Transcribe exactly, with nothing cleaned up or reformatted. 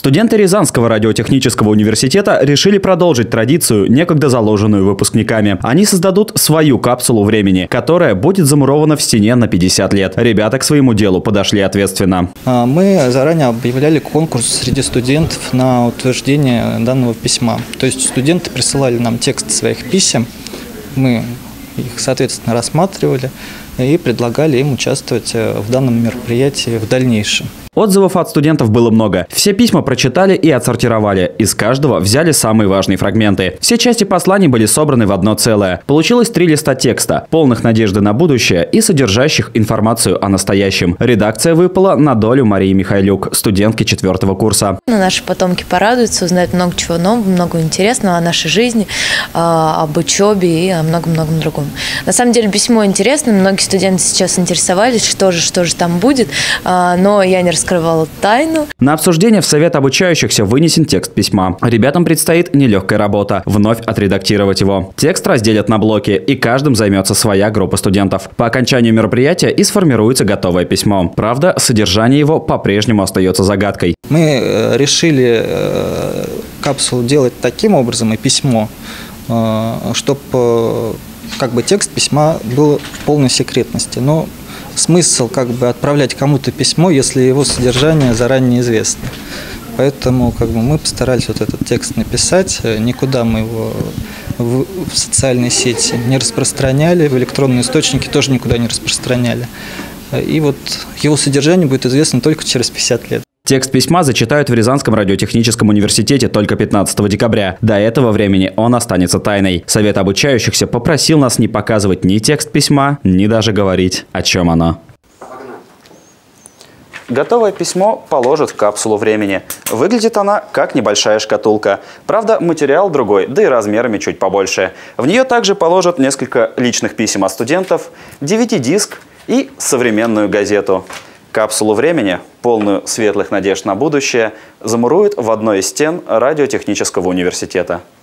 Студенты Рязанского радиотехнического университета решили продолжить традицию, некогда заложенную выпускниками. Они создадут свою капсулу времени, которая будет замурована в стене на пятьдесят лет. Ребята к своему делу подошли ответственно. Мы заранее объявляли конкурс среди студентов на утверждение данного письма. То есть студенты присылали нам текст своих писем, мы их, соответственно, рассматривали и предлагали им участвовать в данном мероприятии в дальнейшем. Отзывов от студентов было много. Все письма прочитали и отсортировали. Из каждого взяли самые важные фрагменты. Все части посланий были собраны в одно целое. Получилось три листа текста, полных надежды на будущее и содержащих информацию о настоящем. Редакция выпала на долю Марии Михайлюк, студентки четвертого курса. Наши потомки порадуются, узнают много чего нового, много интересного о нашей жизни, об учебе и о многом-многом другом. На самом деле письмо интересно. Многие студенты сейчас интересовались, что же, что же там будет, но я не рассказывала. Скрывала тайну. На обсуждение в Совет обучающихся вынесен текст письма. Ребятам предстоит нелегкая работа – вновь отредактировать его. Текст разделят на блоки, и каждым займется своя группа студентов. По окончанию мероприятия и сформируется готовое письмо. Правда, содержание его по-прежнему остается загадкой. Мы решили капсулу делать таким образом и письмо, чтобы как бы текст письма был в полной секретности. Но смысл как бы отправлять кому-то письмо, если его содержание заранее известно. Поэтому как бы мы постарались вот этот текст написать. Никуда мы его в, в социальные сети не распространяли, в электронные источники тоже никуда не распространяли. И вот его содержание будет известно только через пятьдесят лет. Текст письма зачитают в Рязанском радиотехническом университете только пятнадцатого декабря. До этого времени он останется тайной. Совет обучающихся попросил нас не показывать ни текст письма, ни даже говорить, о чем оно. Готовое письмо положат в капсулу времени. Выглядит она как небольшая шкатулка. Правда, материал другой, да и размерами чуть побольше. В нее также положат несколько личных писем от студентов, ди ви ди-диск и современную газету. Капсулу времени, полную светлых надежд на будущее, замуруют в одной из стен радиотехнического университета.